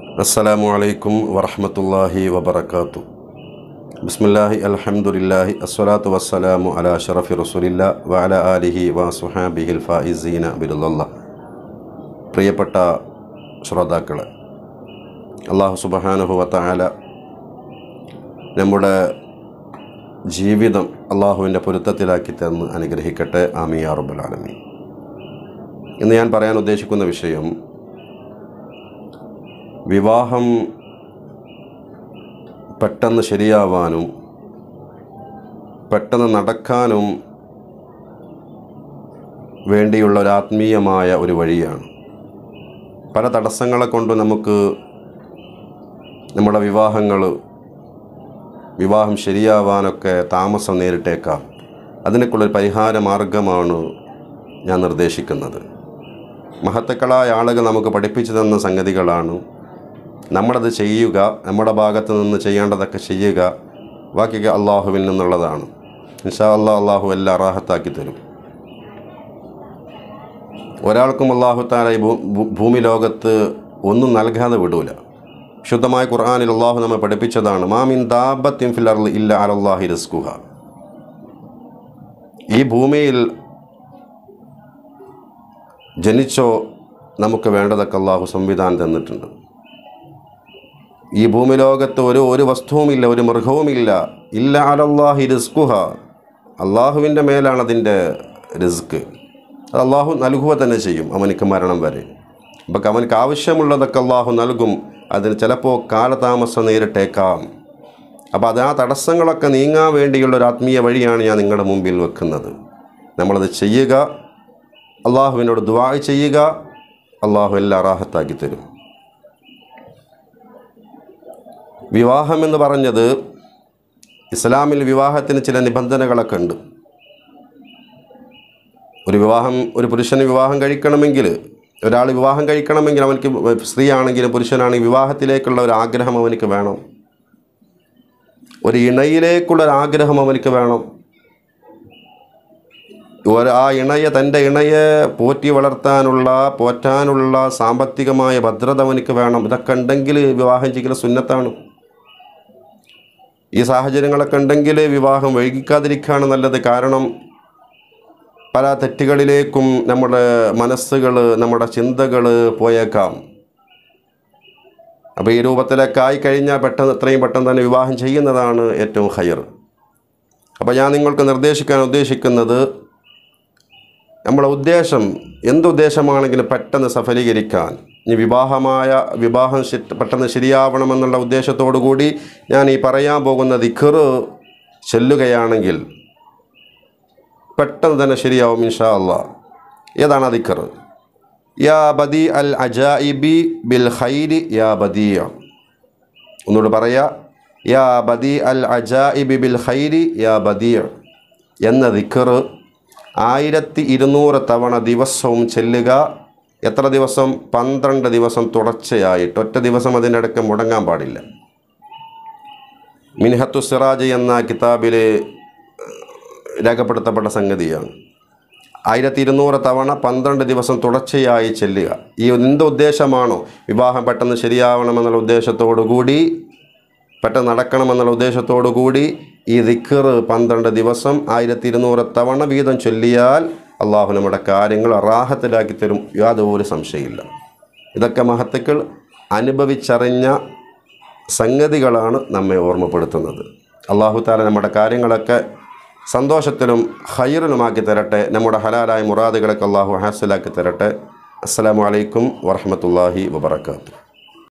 അസ്സലാമു അലൈക്കും വറഹ്മത്തുള്ളാഹി വബറകാതുഹു. ബിസ്മില്ലാഹി അൽഹംദുലില്ലാഹി അസ്സലാത്തു വസ്സലാമു അലാ അഷ്റഫി റസൂലില്ലാ വഅലാ ആലിഹി വസ്വഹാബിഹിൽ ഫായിസീന ബിറുല്ലാഹ്. പ്രിയപ്പെട്ട ശ്രോതാക്കളെ, അല്ലാഹു സുബ്ഹാനഹു വ തആല നമ്മുടെ ജീവിതം അള്ളാഹുവിൻ്റെ പൊരുത്തത്തിലാക്കി തന്ന് അനുഗ്രഹിക്കട്ടെ. ആമീൻ യാ റബ്ബൽ ആലമീൻ. ഇന്ന് ഞാൻ പറയാൻ ഉദ്ദേശിക്കുന്ന വിഷയം, വിവാഹം പെട്ടെന്ന് ശരിയാവാനും പെട്ടെന്ന് നടക്കാനും വേണ്ടിയുള്ള ഒരു ആത്മീയമായ ഒരു വഴിയാണ്. പല തടസ്സങ്ങളെ കൊണ്ട് നമുക്ക് നമ്മുടെ വിവാഹം ശരിയാവാനൊക്കെ താമസം നേരിട്ടേക്കാം. അതിനൊക്കെയുള്ളൊരു പരിഹാര മാർഗമാണ് ഞാൻ നിർദ്ദേശിക്കുന്നത്. മഹത്തുക്കളായ ആളുകൾ നമുക്ക് പഠിപ്പിച്ചു തന്ന സംഗതികളാണ്. നമ്മളത് ചെയ്യുക, നമ്മുടെ ഭാഗത്ത് നിന്ന് ചെയ്യേണ്ടതൊക്കെ ചെയ്യുക, ബാക്കിയൊക്കെ അള്ളാഹുവിൽ നിന്നുള്ളതാണ്. ഇൻഷാ അല്ലാഹ് അള്ളാഹു എല്ലാം റാഹത്താക്കി തരും. ഒരാൾക്കും അള്ളാഹു തആല ഈ ഭൂമി ലോകത്ത് ഒന്നും നൽകാതെ വിടൂല. ശുദ്ധമായ ഖുർആനിൽ അള്ളാഹു നമ്മെ പഠിപ്പിച്ചതാണ്, മാ മിൻ ദാബത്തിൻ ഫിൽ അർളി ഇല്ലാ അലല്ലാഹി റിസ്ഖുഹ. ഈ ഭൂമിയിൽ ജനിച്ചോ നമുക്ക് വേണ്ടതൊക്കെ അള്ളാഹു സംവിധാനം തന്നിട്ടുണ്ട്. ഈ ഭൂമി ലോകത്ത് ഒരു വസ്തുവുമില്ല, ഒരു മൃഗവുമില്ല, ഇല്ല അലല്ലാഹി റിസ്ഖുഹ. അള്ളാഹുവിൻ്റെ മേലാണ് അതിൻ്റെ റിസ്ക്. അത് അള്ളാഹു നൽകുക തന്നെ ചെയ്യും അവനിക്ക് മരണം വരെ. അപ്പം അവനക്ക് ആവശ്യമുള്ളതൊക്കെ അള്ളാഹു നൽകും. അതിന് ചിലപ്പോൾ കാലതാമസം നേരിട്ടേക്കാം. അപ്പോൾ ആ തടസ്സങ്ങളൊക്കെ നീങ്ങാൻ വേണ്ടിയുള്ളൊരു ആത്മീയ വഴിയാണ് ഞാൻ നിങ്ങളുടെ മുമ്പിൽ വെക്കുന്നത്. നമ്മളത് ചെയ്യുക, അള്ളാഹുവിനോട് ദുആ ചെയ്യുക, അള്ളാഹു എല്ലാം റാഹത്താക്കി തരും. വിവാഹം എന്ന് പറഞ്ഞത്, ഇസ്ലാമിൽ വിവാഹത്തിന് ചില നിബന്ധനകളൊക്കെ ഉണ്ട്. ഒരു പുരുഷന് വിവാഹം കഴിക്കണമെങ്കിൽ, ഒരാൾ വിവാഹം കഴിക്കണമെങ്കിൽ, അവനക്ക് സ്ത്രീ ആണെങ്കിലും പുരുഷനാണെങ്കിലും വിവാഹത്തിലേക്കുള്ള ഒരു ആഗ്രഹം അവനക്ക് വേണം. ഒരു ഇണയിലേക്കുള്ളൊരാഗ്രഹം അവനക്ക് വേണം. തൻ്റെ ഇണയെ പോറ്റാനുള്ള സാമ്പത്തികമായ ഭദ്രത അവനക്ക് വേണം. ഇതൊക്കെ ഉണ്ടെങ്കിൽ വിവാഹം ചെയ്യൽ സുന്നത്താണ്. ഈ സാഹചര്യങ്ങളൊക്കെ ഉണ്ടെങ്കിൽ വിവാഹം വൈകിക്കാതിരിക്കുകയാണ് നല്ലത്. കാരണം പല തെറ്റുകളിലേക്കും നമ്മുടെ മനസ്സുകൾ, നമ്മുടെ ചിന്തകൾ പോയേക്കാം. അപ്പോൾ ഈ രൂപത്തിലൊക്കെ ആയിക്കഴിഞ്ഞാൽ എത്രയും പെട്ടെന്ന് തന്നെ വിവാഹം ചെയ്യുന്നതാണ് ഏറ്റവും ഖൈർ. അപ്പോൾ ഞാൻ നിങ്ങൾക്ക് നിർദ്ദേശിക്കാൻ ഉദ്ദേശിക്കുന്നത്, നമ്മുടെ ഉദ്ദേശം എന്തുദ്ദേശമാണെങ്കിലും പെട്ടെന്ന് സഫലീകരിക്കാൻ, ഇനി വിവാഹം പെട്ടെന്ന് ശരിയാവണമെന്നുള്ള ഉദ്ദേശത്തോടു കൂടി ഞാൻ ഈ പറയാൻ പോകുന്ന ദിക്ർ ചൊല്ലുകയാണെങ്കിൽ പെട്ടെന്ന് തന്നെ ശരിയാവും ഇൻഷാ അല്ലാഹ്. ഏതാണ് ആ ദിക്ർ? യാ ബദീ അൽ അജായിബി ബിൽ ഖൈരി യാ ബദീ. ഒന്നുകൂടി പറയാ, യാ ബദീ അൽ അജായിബി ബിൽ ഖൈരി യാ ബദീ എന്ന ദിക്ർ 1200 തവണ ദിവസവും ചെല്ലുക. എത്ര ദിവസം? 12 ദിവസം തുടർച്ചയായിട്ട്. ഒറ്റ ദിവസം അതിൻ്റെ ഇടയ്ക്ക് മുടങ്ങാൻ പാടില്ല. മിൻഹത്തു സിറാജ് എന്ന കിതാബിൽ രേഖപ്പെടുത്തപ്പെട്ട സംഗതിയാണ്. 1200 തവണ 12 ദിവസം തുടർച്ചയായി ചെല്ലുക. ഈ എന്ത് ഉദ്ദേശമാണോ, വിവാഹം പെട്ടെന്ന് ശരിയാവണമെന്നുള്ള ഉദ്ദേശത്തോടു കൂടി, പെട്ടെന്ന് നടക്കണമെന്നുള്ള ഉദ്ദേശത്തോടു കൂടി ഈ ദിക്ർ 12 ദിവസം 1200 തവണ വീതം ചൊല്ലിയാൽ അള്ളാഹു നമ്മുടെ കാര്യങ്ങൾ റാഹത്തിലാക്കി തരും. യാതൊരു സംശയമില്ല. ഇതൊക്കെ മഹത്തുക്കൾ അനുഭവിച്ചറിഞ്ഞ സംഗതികളാണ് നമ്മെ ഓർമ്മപ്പെടുത്തുന്നത്. അള്ളാഹു തആല നമ്മുടെ കാര്യങ്ങളൊക്കെ സന്തോഷത്തിലും ഖൈറിലുമാക്കി തരട്ടെ. നമ്മുടെ ഹലാലായ മുറാദുകളൊക്കെ അള്ളാഹു ഹാസിലാക്കി തരട്ടെ. അസ്സലാമു അലൈക്കും വറഹ്മത്തുള്ളാഹി വബറകാതുഹു.